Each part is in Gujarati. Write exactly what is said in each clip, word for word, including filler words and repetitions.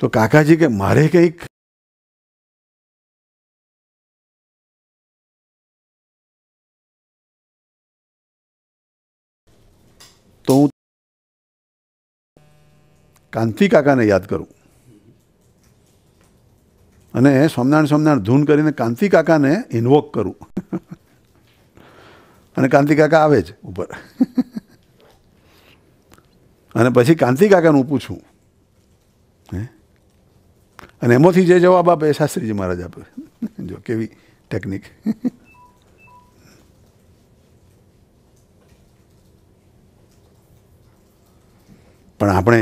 તો કાકાજી કે મારે કંઈક તો હું કાંતિ કાકાને યાદ કરું અને સોમનારાયણ સોમનારાયણ ધૂન કરીને કાંતિ કાકાને ઇન્વોક કરું અને કાંતિ કાકા આવે જ ઉપર અને પછી કાંતિ કાકાનું પૂછું હે અને એમાંથી જે જવાબ આપે એ શાસ્ત્રીજી મહારાજ આપે. જો કેવી ટેકનિક. પણ આપણે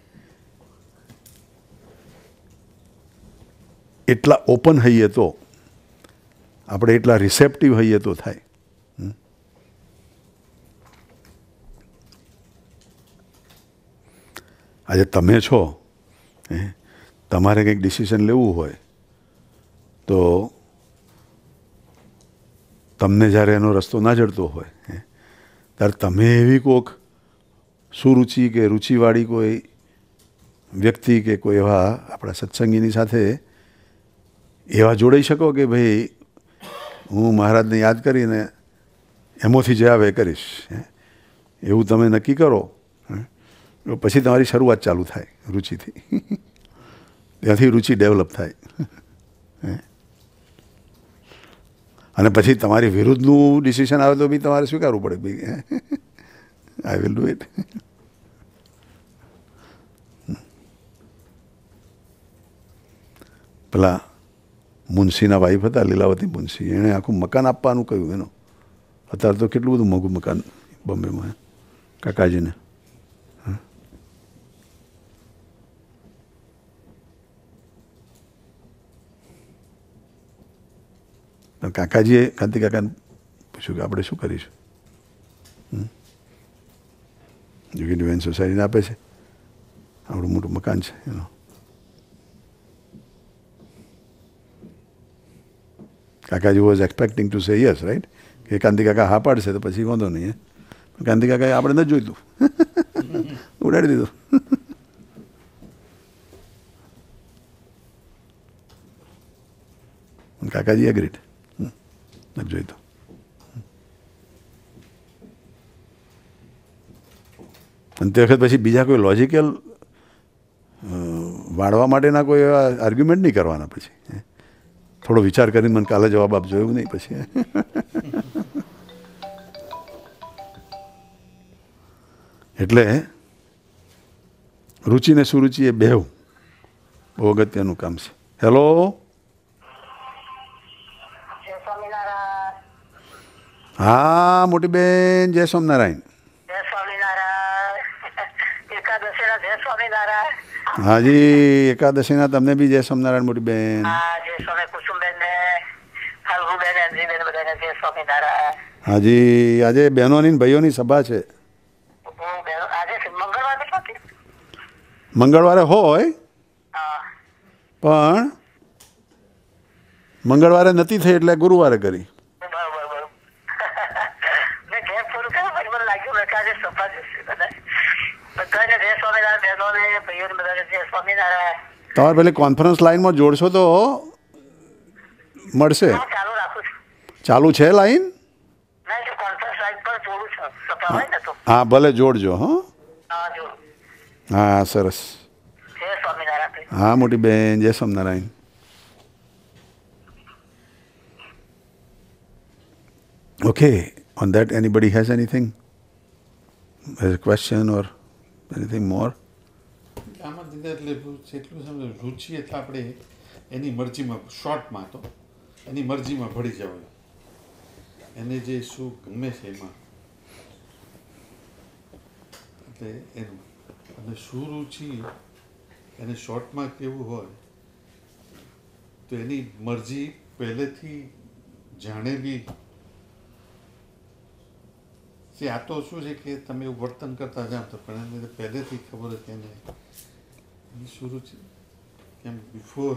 એટલા ઓપન હઈએ તો, આપણે એટલા રિસેપ્ટિવ હઈએ તો થાય. આજે તમે છો, તમારે કંઈક ડિસિઝન લેવું હોય તો તમને જ્યારે એનો રસ્તો ના જડતો હોય ત્યારે તમે એવી કોઈક સુરુચિ કે રુચિવાળી કોઈ વ્યક્તિ કે કોઈ એવા આપણા સત્સંગીની સાથે એવા જોડાઈ શકો કે ભાઈ હું મહારાજને યાદ કરીને એમાંથી જે આવે એ કરીશ, એવું તમે નક્કી કરો પછી તમારી શરૂઆત ચાલુ થાય રુચિથી. ત્યાંથી રુચિ ડેવલપ થાય અને પછી તમારી વિરુદ્ધનું ડિસિઝન આવે તો બી તમારે સ્વીકારવું પડે ભાઈ આઈ વિલ ડુ ઇટ. પેલા મુનશીના વાઈફ હતા લીલાવતી મુનશી, એણે આખું મકાન આપવાનું કહ્યું એનો. અત્યારે તો કેટલું બધું મોંઘું મકાન બોમ્બેમાં કાકાજીને. કાકાજીએ કાંતિ કાકાને પૂછ્યું કે આપણે શું કરીશું. જોકે ડિવાઇન સોસાયટીને આપે છે, આપણું મોટું મકાન છે એનો. કાકાજી was expecting to say yes, right, કે કાંતિ કાકા હા પાડશે તો પછી વાંધો નહીં. કાંતિ કાકાએ આપણે નથી જોઈતું, ઉડાડી દીધું. કાકાજી એગ્રીડ, નથી જોઈતું. અને તે વખત પછી બીજા કોઈ લોજિકલ વાળવા માટેના કોઈ એવા આર્ગ્યુમેન્ટ નહીં કરવાના. પછી થોડો વિચાર કરીને મને કાલે જવાબ આપજો એવું નહીં. પછી એટલે રુચિ ને સુરુચિ એ બેવ બહુ અગત્યનું કામ છે. હેલો, હા મોટી બેન, જય સ્વામિનારાયણ. હાજી, એકાદશીના તમને બી જય સ્વામિનારાયણ મોટી બેન. હાજી, આજે બહેનોની ને ભાઈઓની સભા છે. મંગળવારે હોય પણ મંગળવારે નથી થઈ એટલે ગુરુવારે કરી. તમારે પેલી કોન્ફરન્સ લાઈનમાં જોડશો તો મળશે. ચાલુ છે લાઈન? હા ભલે જોડજો. હા હા સરસ. હા મોટી બેન, જય Swaminarayan. Okay, on that anybody has anything? Has a question or anything more? આમાં દીધા એટલે જેટલું સમજો રુચિ એટલે આપણે એની મરજીમાં, શોર્ટમાં તો એની મરજીમાં ભળી જવાય. એને જે શું ગમે છે એમાં એટલે એનું. અને સુરુચિ એને શોર્ટમાં કેવું હોય તો એની મરજી પહેલેથી જાણેલી. આ તો શું છે કે તમે એવું વર્તન કરતા જાઓ તો પણ એને પહેલેથી ખબર હોય કે એને શરૂ છે કેમ બિફોર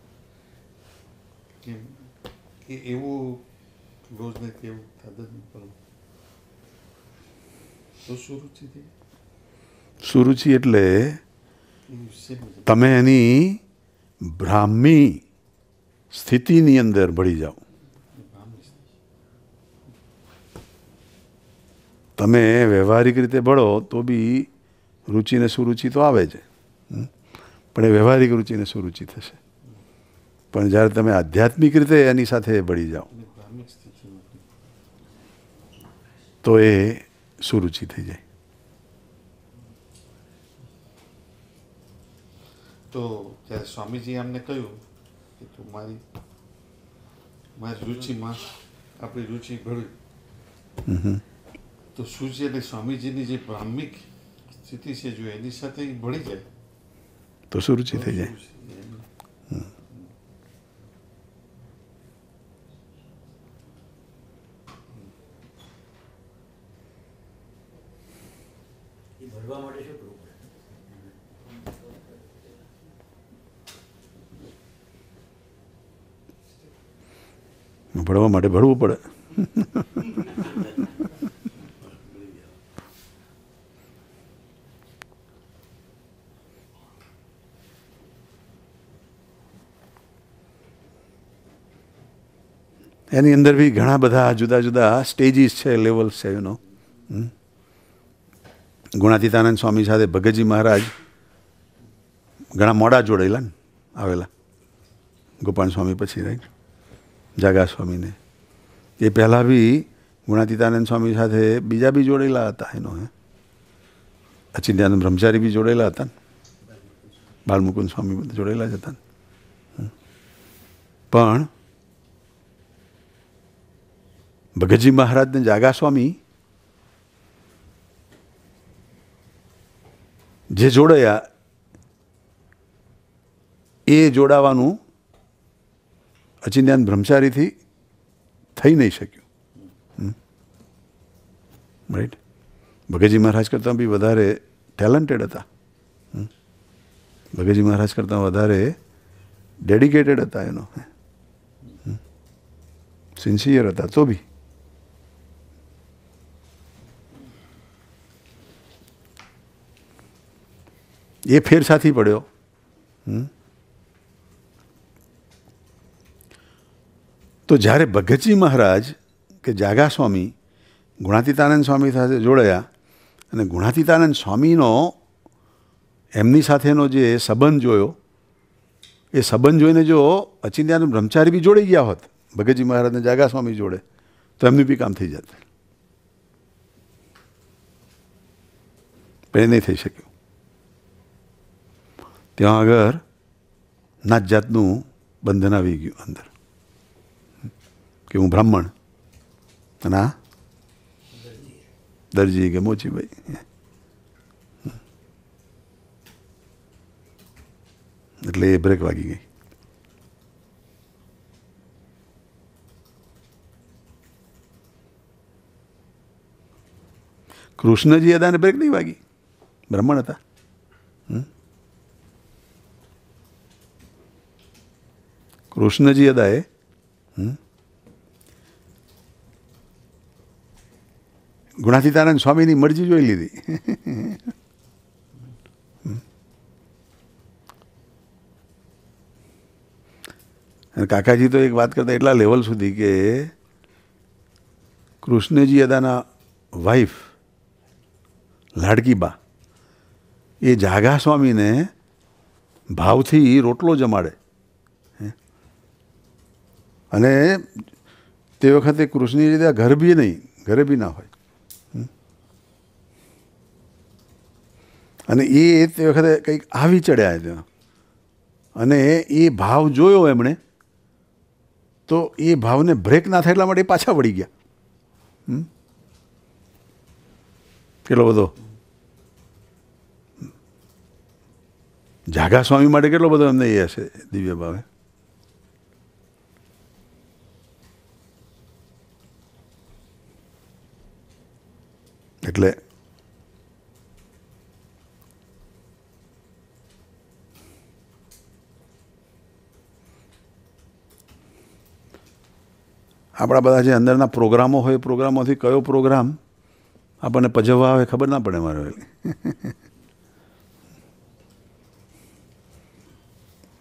કેમ કે એવું ક્લોઝ ને કેવું થતું નહીં. પણ તો સુરુચિ થઈ. સુરુચિ એટલે છે જ ને. તમે એની બ્રાહ્મી સ્થિતિની અંદર ભળી જાઓ. તમે વ્યવહારિક રીતે ભળો તો બી રુચિ ને સુરુચિ તો આવે છે, પણ એ વ્યવહારિક રુચિ ને સુરુચિ થશે. પણ જ્યારે તમે આધ્યાત્મિક રીતે એની સાથે ભળી જાઓ બ્રાહ્મિક સ્થિતિમાં તો એ સુરુચિ થઈ જાય. તો ત્યારે સ્વામીજી અમને કહ્યું કે તું મારી મારી રુચિમાં આપણી રુચિ ભળી. તો શું છે એટલે સ્વામીજીની જે બ્રાહ્મિક સ્થિતિ છે જો એની સાથે એ ભળી જાય તો સુરુચિ થઈ જાય. ભરવા માટે શું કરવું પડે? ભળવા માટે ભળવું પડે. એની અંદર બી ઘણા બધા જુદા જુદા સ્ટેજીસ છે, લેવલ્સ છે. યુનો ગુણાતીતાનંદ સ્વામી સાથે ભગતજી મહારાજ ઘણા મોડા જોડાયેલા ને આવેલા, ગોપાલ સ્વામી પછી રાઈટ જાગા સ્વામીને. એ પહેલાં બી ગુણાતીતાનંદ સ્વામી સાથે બીજા બી જોડેલા હતા. એનો હે અચિંત્યાનંદ બ્રહ્મચારી બી જોડેલા હતા ને, બાલમુકુંદ સ્વામી બધા જોડેલા જ હતા. પણ ભગતજી મહારાજ ને જાગા સ્વામી જે જોડાયા એ જોડાવાનું અચિંત્યાનંદ બ્રહ્મચારીથી થઈ નહીં શક્યું. રાઈટ. ભગતજી મહારાજ કરતાં બી વધારે ટેલેન્ટેડ હતા, ભગતજી મહારાજ કરતાં વધારે ડેડિકેટેડ હતા, એનો સિન્સિયર હતા. તો બી એ ફેર સાથી પડ્યો. તો જ્યારે ભગતજી મહારાજ કે જાગા સ્વામી ગુણાતીતાનંદ સ્વામી સાથે જોડાયા અને ગુણાતીતાનંદ સ્વામીનો એમની સાથેનો જે સંબંધ જોયો, એ સંબંધ જોઈને જો અચિંત્યાનંદ બ્રહ્મચારી બી જોડાઈ ગયા હોત ભગતજી મહારાજને જાગા સ્વામી જોડે તો એમનું બી કામ થઈ જાત. પણ એ નહીં થઈ શક્યું. ત્યાં આગળ નાત જાતનું બંધન આવી ગયું અંદર કે હું બ્રાહ્મણ અને આ દરજી કે મોચીભાઈ. એટલે એ બ્રેક વાગી ગઈ. કૃષ્ણજી અદાને બ્રેક નહીં વાગી, બ્રાહ્મણ હતા. કૃષ્ણજી અદાએ ગુણાતીતાનંદ સ્વામીની મરજી જોઈ લીધી. અને કાકાજી તો એક વાત કરતા એટલા લેવલ સુધી કે કૃષ્ણજી અદાના વાઈફ લાડકીબા એ જાગા સ્વામીને ભાવથી રોટલો જમાડે. અને તે વખતે કૃષ્ણજી ત્યાં ઘર બી નહીં, ઘરે બી ના હોય. અને એ તે વખતે કંઈક આવી ચડ્યા ત્યાં અને એ ભાવ જોયો એમણે તો એ ભાવને બ્રેક ના થાય એટલા માટે પાછા વળી ગયા. કેટલો બધો જાગા સ્વામી માટે કેટલો બધો એમને એ હશે દિવ્ય ભાવે. એટલે આપણા બધા જે અંદરના પ્રોગ્રામો હોય એ પ્રોગ્રામોથી કયો પ્રોગ્રામ આપણને પજવવા આવે ખબર ના પડે મારે.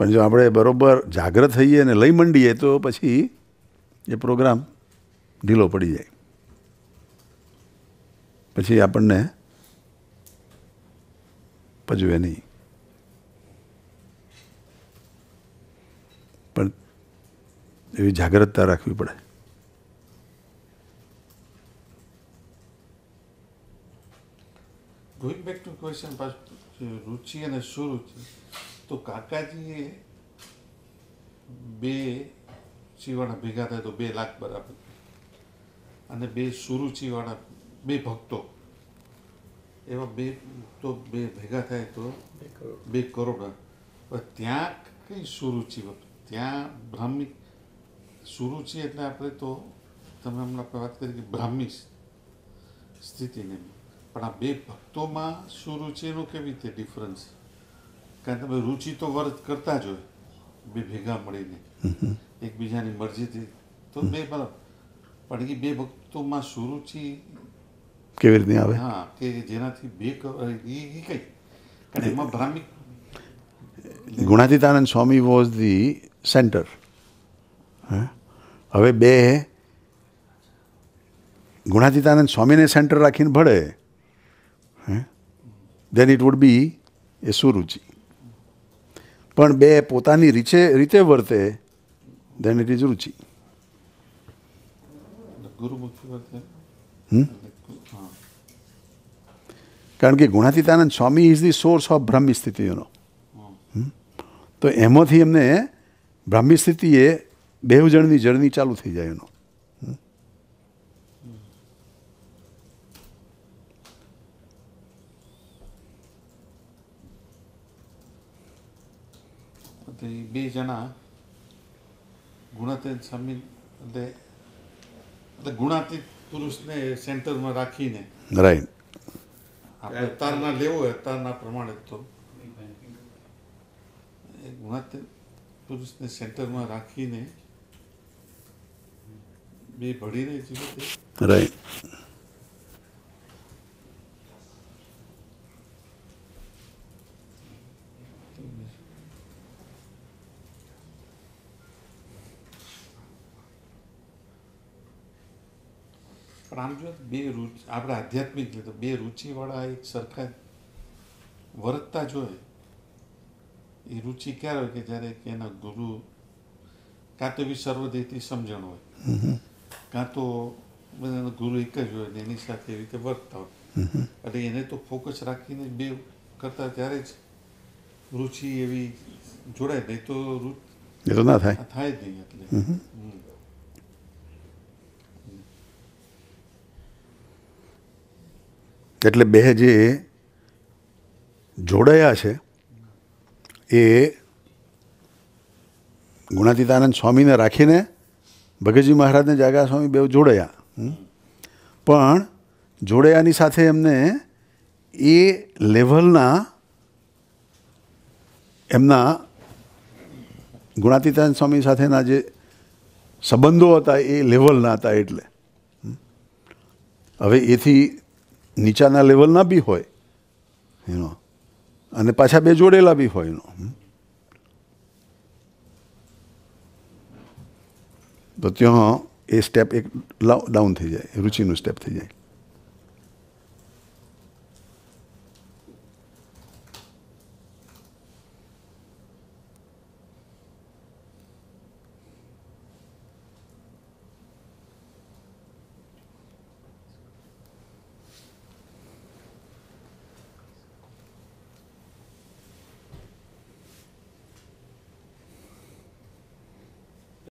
પણ જો આપણે બરાબર જાગ્રત થઈએ અને લઈ મંડીએ તો પછી એ પ્રોગ્રામ ઢીલો પડી જાય, પછી આપણને પજવે નહીં. પણ એવી જાગ્રતતા રાખવી પડે. ગોઈંગ બેક ટુ ક્વેશ્ચન, રુચિ અને સુરુચિ, તો કાકાજીએ બે ચીવાળા ભેગા થાય તો બે લાખ બરાબર, અને બે સુરુચિવાળા બે ભક્તો એવા બે તો બે ભેગા થાય તો બે કરોડ. પણ ત્યાં કઈ સુરુચિ હતું? ત્યાં બ્રાહ્મી સુરુચિ એટલે આપણે તો તમે હમણાં વાત કરી કે બ્રાહ્મી સ્થિતિને, પણ આ બે ભક્તોમાં સુરુચિનું કેવી રીતે ડિફરન્સ? કારણ કે તમે રુચિ તો વર્ત કરતા જ હોય બે ભેગા મળીને એકબીજાની મરજીથી, તો બે બરાબર, પણ એ બે ભક્તોમાં સુરુચિ કેવી રીતે આવે? હા, કે જેનાથી બે એ કઈ, કારણ એમાં બ્રાહ્મી ગુણાતીતાનંદ સ્વામી વોઝ ધી સેન્ટર. હવે બે ગુણાતીતાનંદ સ્વામીને સેન્ટર રાખીને ભળે, દેન ઇટ વુડ બી એ સુરુચિ. પણ બે પોતાની રીચે રીતે વર્તે, દેન ઇટ ઇઝ રુચિ. ગુરુમુખી વર્તે. કારણ કે ગુણાતીતાનંદ સ્વામી ઇઝ ધી સોર્સ ઓફ બ્રાહ્મી સ્થિતિઓનો. તો એમાંથી એમને બ્રાહ્મી સ્થિતિએ બેવ જણની જર્ની ચાલુ થઈ જાય એનો. બે જણા ગુણાતીત સ્વામી એટલે એટલે ગુણાતીત પુરુષને સેન્ટરમાં રાખીને, રાઈટ, આપણે અવતારના લેવો હોય અવતારના પ્રમાણે, તો ગુણાતીત પુરુષને સેન્ટરમાં રાખીને બે ભળીને જીવે. રાઈટ. પણ આમ જો બે રુચિ આપણે આધ્યાત્મિક લીધો બે રુચિવાળા એક સરખા વર્તતા જોઈએ. એ રુચિ ક્યારે હોય કે જ્યારે એના ગુરુ કાં તો એવી સર્વદેહથી સમજણ હોય, કાં તો બધાના ગુરુ એક જ હોય ને એની સાથે એવી રીતે વર્તતા હોય. એટલે એને તો ફોકસ રાખીને બે કરતા ત્યારે જ રુચિ એવી જોડાય, નહીં તો એ તો ના થાય, થાય જ નહીં. એટલે એટલે બે જે જોડાયા છે એ ગુણાતીતાનંદ સ્વામીને રાખીને ભગતજી મહારાજને જાગા સ્વામી બે જોડાયા. પણ જોડાયાની સાથે એમને એ લેવલના એમના ગુણાતીતાનંદ સ્વામી સાથેના જે સંબંધો હતા એ લેવલના હતા. એટલે હવે એથી નીચાના લેવલના બી હોય એનો, અને પાછા બે જોડેલા બી હોય એનો. તો ત્યાં એ સ્ટેપ એક ડાઉન થઈ જાય, રુચિનું સ્ટેપ થઈ જાય.